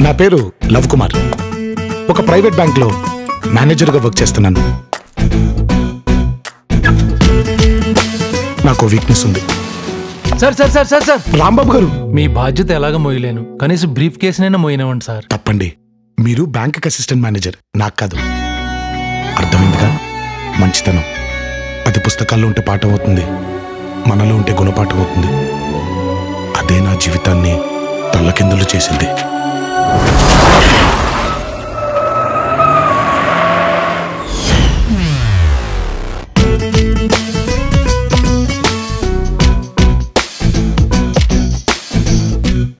నా పేరు లవ్ కుమార్. ఒక ప్రైవేట్ బ్యాంక్లో మేనేజర్గా వర్క్ చేస్తున్నాను. నాకు వీక్నెస్ ఉంది. Sir sir sir sir sir Rambabu garu, మీ బాధ్యత ఎలాగ మోయలేను, కనీసం బ్రీఫ్ కేసునైనా మోయినవ్వండి సార్. తప్పండి. మీరు బ్యాంక్ అసిస్టెంట్ మేనేజర్, నాకు కాదు. అర్థమైందిగా? మంచితనం అది పుస్తకాల్లో ఉంటే పాఠం అవుతుంది, మనలో ఉంటే గుణపాఠం అవుతుంది. అదే నా జీవితాన్ని తల్లకిందులు చేసింది.